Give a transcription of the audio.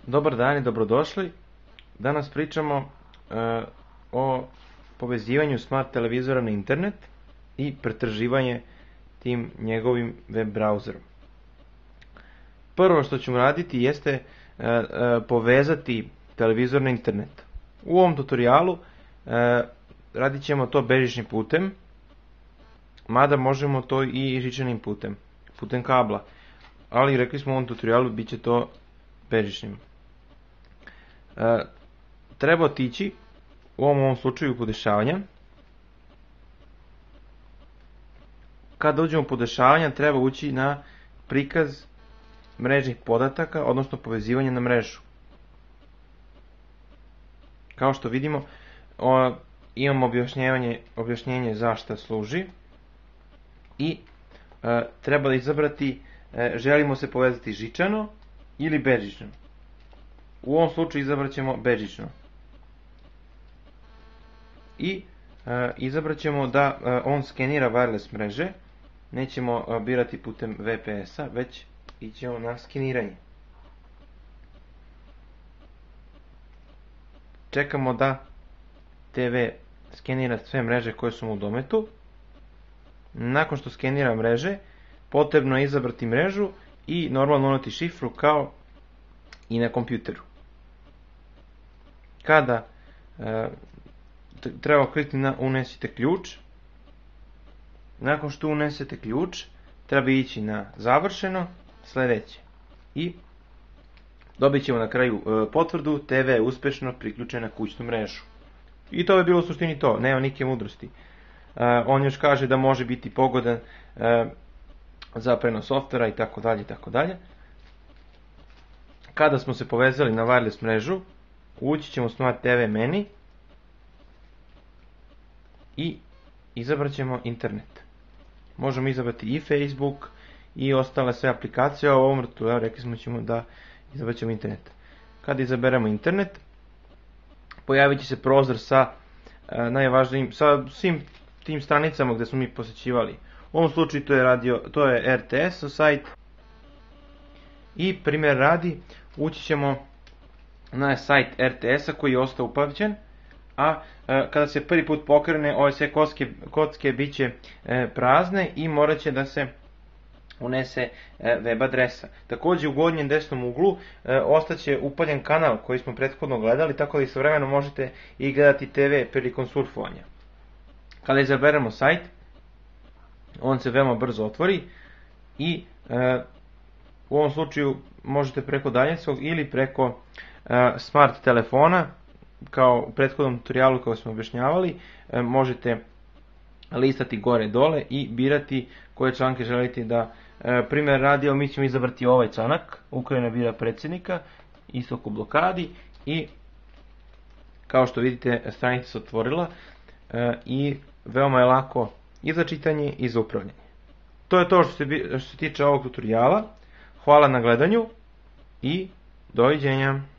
Dobar dan i dobrodošli. Danas pričamo o povezivanju smart televizora na internet i pretraživanje tim njegovim web browserom. Prvo što ćemo raditi jeste povezati televizor na internet. U ovom tutorijalu radit ćemo to bežičnim putem, mada možemo to i žičanim putem kabla, ali rekli smo u ovom tutorijalu bit će to bežičnim. Treba otići u ovom slučaju podešavanja. Kada uđemo u podešavanja treba ući na prikaz mrežnih podataka, odnosno povezivanje na mrežu. Kao što vidimo, imamo objašnjenje zašto služi i treba da izabrati želimo se povezati žičano ili bežično. U ovom slučaju izabrat ćemo bežično. I izabrat ćemo da on skenira wireless mreže. Nećemo birati putem VPS-a, već ićemo na skeniranje. Čekamo da TV skenira sve mreže koje su mu u dometu. Nakon što skenira mreže, potrebno je izabrati mrežu i normalno uneti šifru kao i na kompjuteru. Kada treba kliknuti na unesite ključ. Nakon što unesete ključ, treba ići na završeno, sljedeće. I dobit ćemo na kraju potvrdu TV je uspješno priključen na kućnu mrežu. I to je bilo u suštini to, nema neke mudrosti. On još kaže da može biti pogodan za prenos softvera itd. itd. Kada smo se povezali na wireless mrežu, ući ćemo u Smart TV menu i izabrat ćemo internet. Možemo izabrati i Facebook i ostale sve aplikacije, a u ovom tutorialu rekli smo ćemo da izabrat ćemo internet. Kada izaberemo internet, pojavit će se prozor sa najvažnijim, sa svim tim stranicama gdje smo mi posjećivali. U ovom slučaju to je RTS sajt i primjer radi ući ćemo na sajt RTS-a koji je ostao upamćen, a kada se prvi put pokrene ove sve kocke bit će prazne i morat će da se unese web adresa. Također u gornjem desnom uglu ostaće upaljen kanal koji smo prethodno gledali, tako da istovremeno možete i gledati TV prilikom surfovanja. Kada izaberemo sajt, on se veoma brzo otvori i u ovom slučaju možete preko daljinskog ili preko smart telefona, kao u prethodnom tutorijalu kao smo objašnjavali, možete listati gore dole i birati koje članke želite da primjer radi. Mi ćemo izabrati ovaj članak, Ukrajina bira predsjednika, istok u blokadi, i kao što vidite stranica se otvorila i veoma je lako i za čitanje i za upravljanje. To je to što se tiče ovog tutoriala. Hvala na gledanju i doviđenja.